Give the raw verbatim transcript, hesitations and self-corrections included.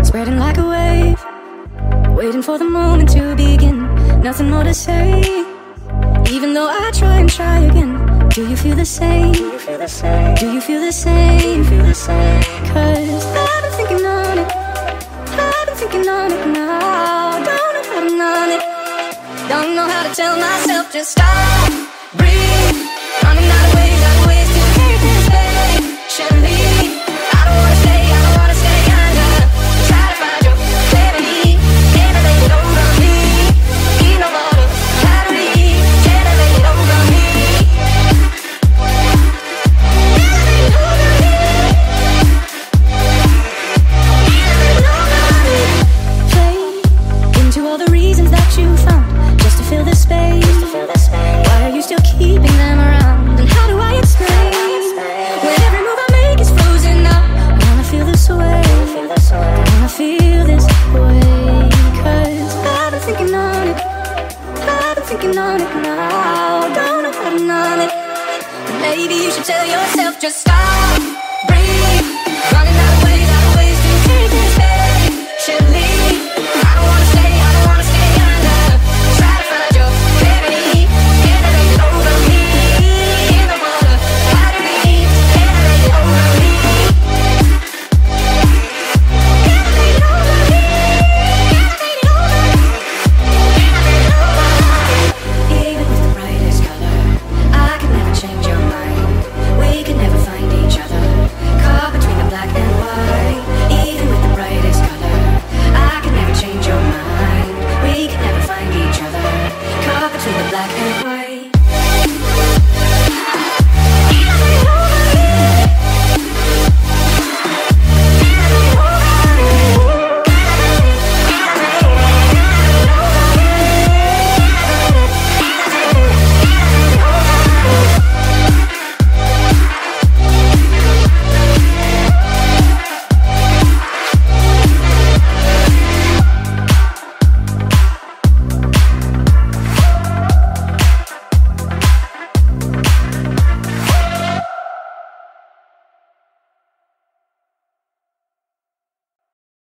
spreading like a wave, waiting for the moment to begin. Nothing more to say, even though I try and try again. Do you feel the same? Do you feel the same? Do you feel the same? Do you feel the same? Cause I've been thinking on it, I've been thinking on it now. Don't know how to numb it, don't know how to tell myself just stop, breathe. Running out of ways, out of ways to keep this patiently. I don't wanna stay, I don't wanna stay under. Try to find your clarity, can't I lay it over me? Need no water, battery, can't I lay it over me? Play into all the reasons that you found just to fill the space. Why are you still keeping them around? And how do I explain when every move I make is frozen up? I wanna feel this way, I wanna feel this way. Cause I've been thinking on it, I've been thinking on it now. Don't know how to numb it, but maybe you should tell yourself just stop, breathe. Running